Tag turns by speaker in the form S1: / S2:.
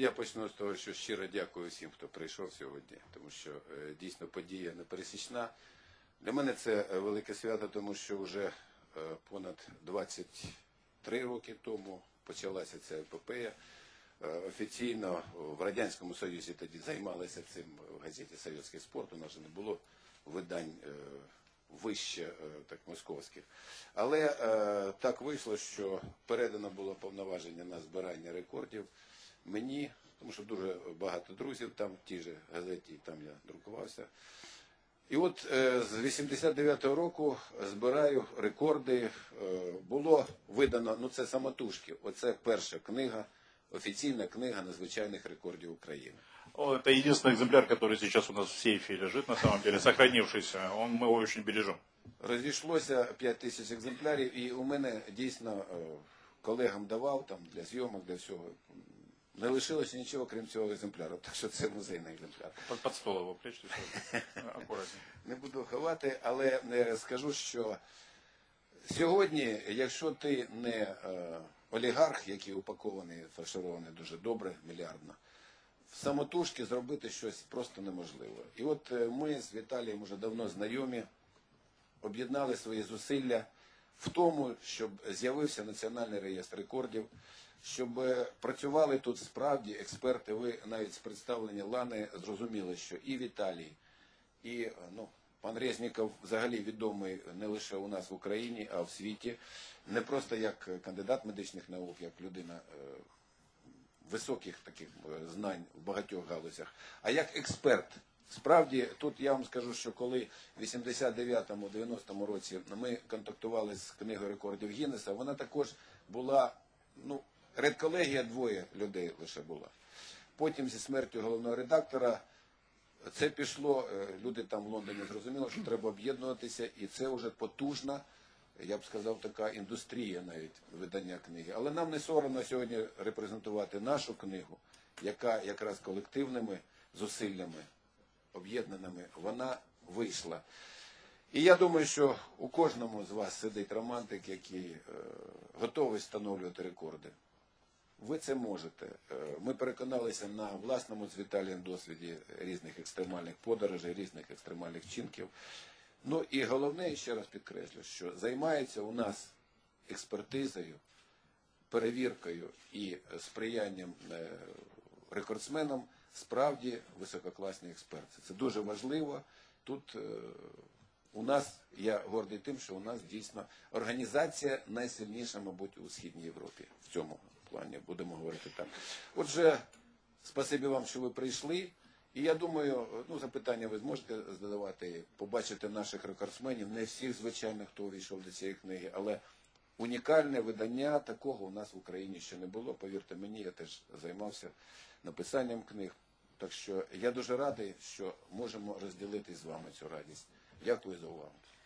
S1: я почну з того, що щиро дякую всім, хто прийшов сьогодні, тому що дійсно подія непересічна. Для мене це велике свято, тому що вже понад 23 роки тому почалася ця епопея. Офіційно в Радянському Союзі тоді займалися цим в газеті «Советський спорт», у нас же не було видань вище так, московських. Але так вийшло, що передано було повноваження на збирання рекордів мені, тому що дуже багато друзів там, в тій же газеті, там я друкувався. І от з 89-го року збираю рекорди, було видано, ну це самотужки, оце перша книга, официальная книга надзвичайных рекордов Украины.
S2: Это единственный экземпляр, который сейчас у нас в сейфе лежит, на самом деле, сохранившийся. Мы его очень бережем.
S1: Розійшлося 5000 екземплярів, і у мене дійсно колегам давав там для зйомок, для всього. Не лишилося нічого, крім цього екземпляру, так що це музейний екземпляр.
S2: Под стол його плечте, акуратно.
S1: Не буду ховати, але скажу, що сьогодні, якщо ти не олігарх, який упакований, фарширований дуже добре, мільярдно, самотужки зробити щось просто неможливо. І от ми з Віталієм вже давно знайомі, об'єднали свої зусилля в тому, щоб з'явився Національний реєстр рекордів, щоб працювали тут справді експерти. Ви навіть з представлення Лани зрозуміли, що і Віталій, і пан Резніков взагалі відомий не лише у нас в Україні, а в світі. Не просто як кандидат медичних наук, як людина високих таких знань в багатьох галузях, а як експерт. Справді, тут я вам скажу, що коли в 89-90 році ми контактували з книгою рекордів Гіннеса, вона також була, редколегія, 2 людей лише була. Потім зі смертю головного редактора це пішло, люди там в Лондоні зрозуміли, що треба об'єднуватися, і це вже потужна, я б сказав, така індустрія навіть видання книги. Але нам не соромно сьогодні репрезентувати нашу книгу, яка якраз колективними зусиллями, об'єднаними, вона вийшла. І я думаю, що у кожному з вас сидить романтик, який готовий встановлювати рекорди. Ви це можете. Ми переконалися на власному з Віталієм досвіді різних екстремальних подорожей, різних екстремальних вчинків. Ну і головне, ще раз підкреслю, що займається у нас експертизою, перевіркою і сприянням рекордсменам справді висококласні експерти. Це дуже важливо. Тут у нас, я гордий тим, що у нас дійсно організація найсильніша, мабуть, у Східній Європі. В цьому плані будемо говорити так. Отже, спасибі вам, що ви прийшли. І я думаю, запитання ви зможете задавати, побачити наших рекордсменів, не всіх, звичайно, хто увійшов до цієї книги, але унікальне видання, такого у нас в Україні ще не було. Повірте мені, я теж займався написанням книг. Так що я дуже радий, що можемо розділити з вами цю радість. Дякую за увагу.